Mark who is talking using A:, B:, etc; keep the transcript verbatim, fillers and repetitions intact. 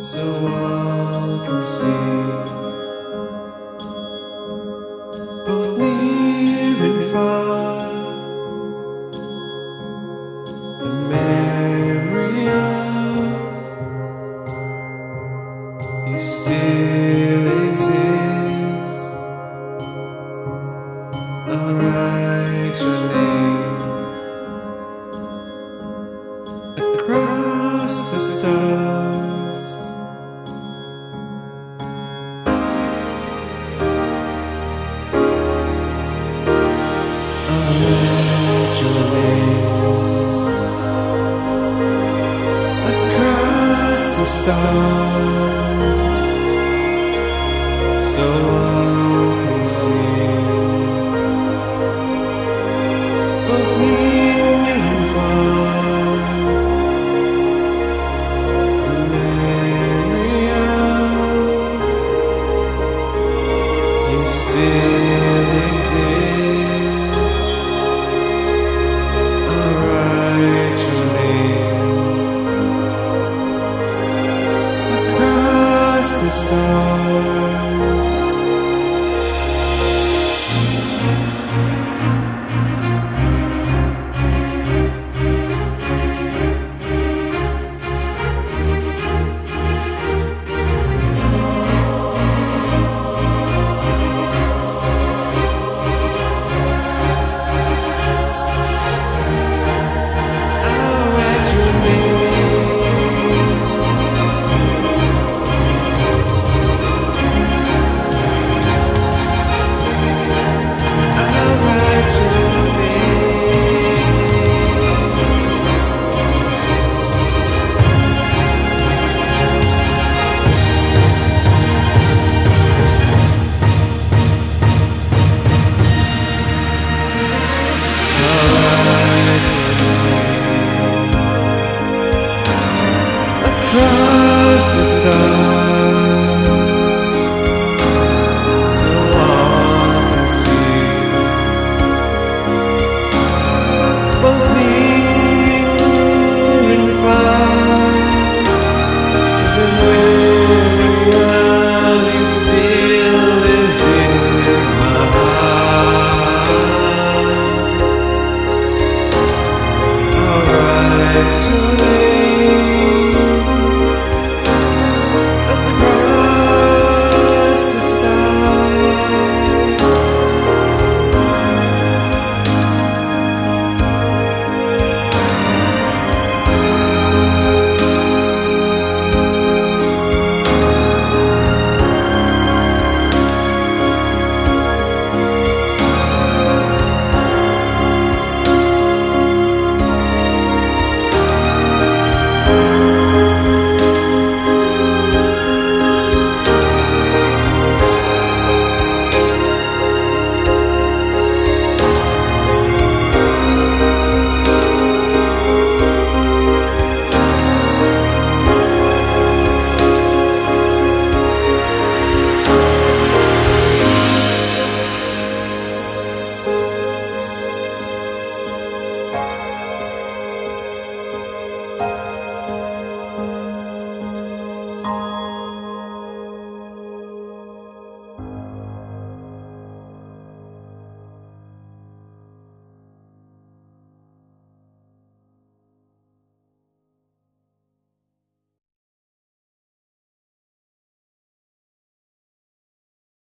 A: so all can see, both near and far, the memory of you still exists. I'll write your name across the stars. I'll write your name across the stars, so all can see, both near and far, the memory of you still exists. I'll write your name across the stars. Across the stars.